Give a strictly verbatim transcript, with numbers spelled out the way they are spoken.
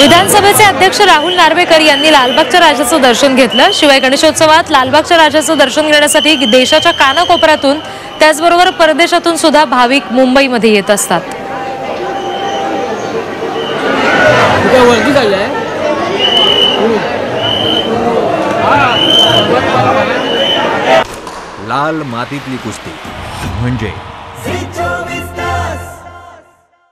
विधानसभेचे अध्यक्ष राहुल नार्वेकर यांनी लालबागच्या राजाचं दर्शन घेतलं। शिवाय गणेशोत्सवात लालबागच्या राजाचं दर्शन घेण्यासाठी देशाच्या कानाकोपऱ्यातून त्याचबरोबर परदेशातून सुद्धा भाविक मुंबईमध्ये येत असतात। लाल मातीतली कुस्ती म्हणजे